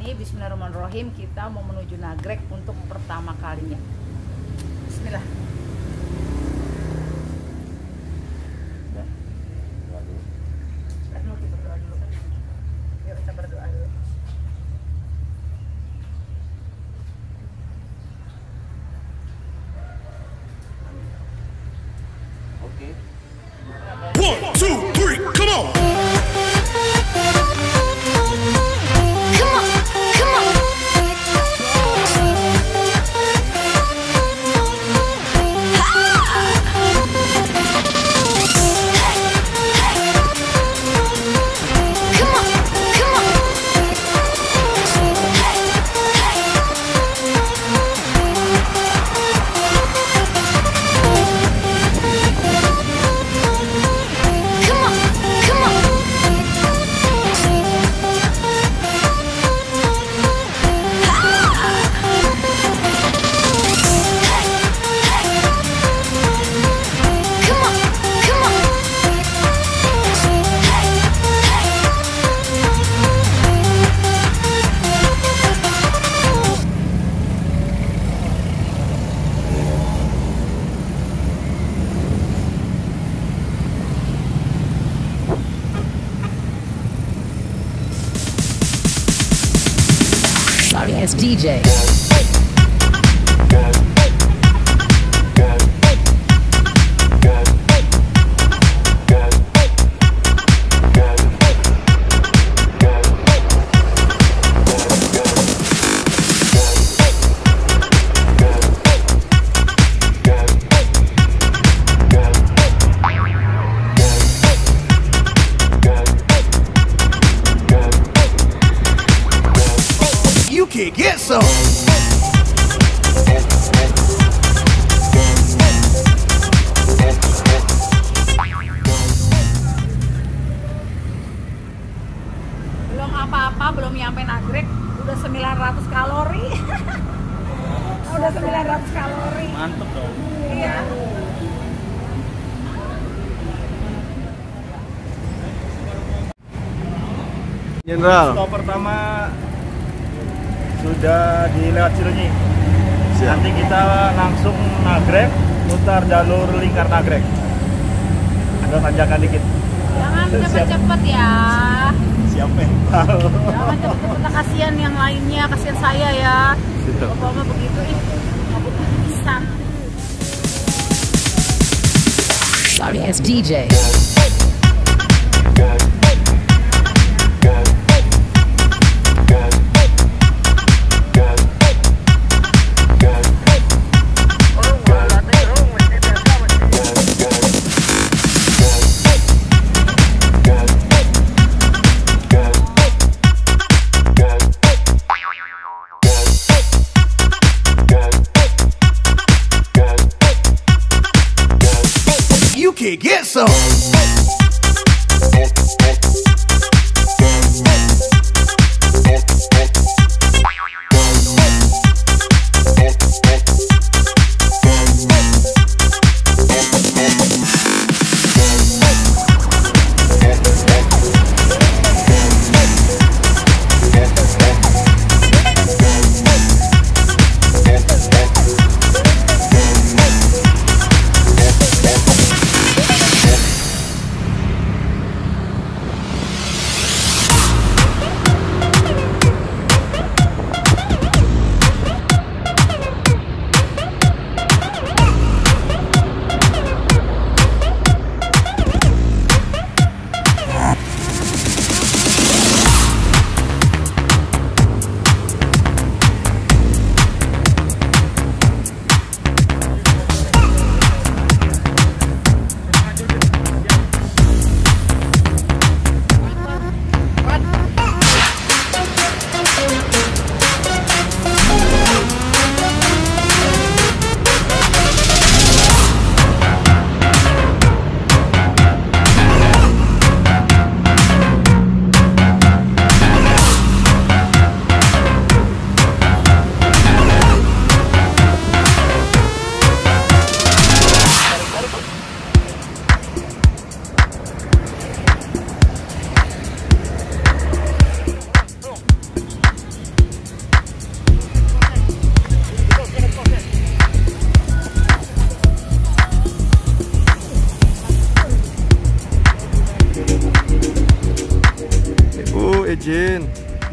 ini bismillahirrahmanirrahim kita mau menuju Nagrek untuk pertama kalinya. Bismillah. Kita berdoa dulu kan. Yuk kita berdoa dulu. Oke. 1, 2, 3, come on! Sorry, it's DJ. You can get some. Belum apa-apa, belum nyampe Nagrek udah 900 kalori. Udah 900 kalori. Mantep dong. Iya. General. Stop pertama sudah dilewat Cileunyi. Siap. Nanti kita langsung Nagrek, putar jalur lingkar Nagrek. Ada tanjakan dikit. Jangan Siap. cepet-cepet ya. Siap mental. Jangan cepet-cepet lah, kasihan yang lainnya, kasihan saya ya. Siap. Bapak mah begitu aku bisa. Sorry, it's DJ. You can get some.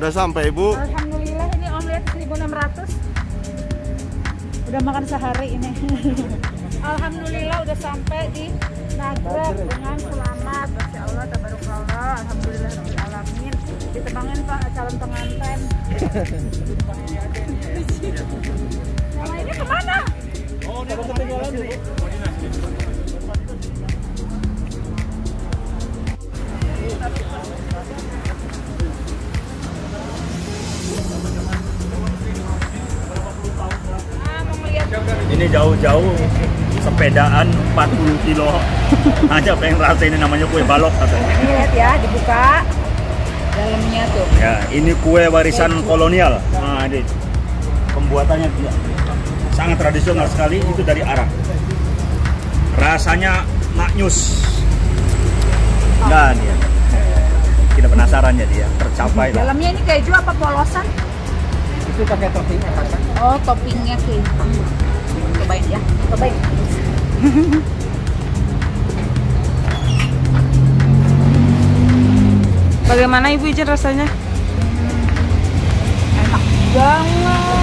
Udah sampai Ibu. Alhamdulillah ini Om lihat 1.600. Udah makan sehari ini. Alhamdulillah udah sampai di Nagrek dengan selamat. Masya Allah, tabarakallah. Alhamdulillah rabbil alamin. Ditebangin Pak calon pengantin. Yang lainnya kemana? Oh, dia ketinggalan dulu. Ini jauh-jauh sepedaan 40 kilo aja pengen rasa ini namanya kue balok katanya. Ini lihat ya, dibuka dalamnya tuh. Ya, ini kue warisan kolonial. Nah, ini pembuatannya dia sangat tradisional sekali, itu dari Arab. Rasanya maknyus. Dan ya, kita penasaran ya dia tercapai lah. Dalamnya ini keju apa polosan? Itu pakai toppingnya kan? Oh, toppingnya keju. Cobain ya, cobain. Bagaimana Ibu Ijen rasanya? Enak banget.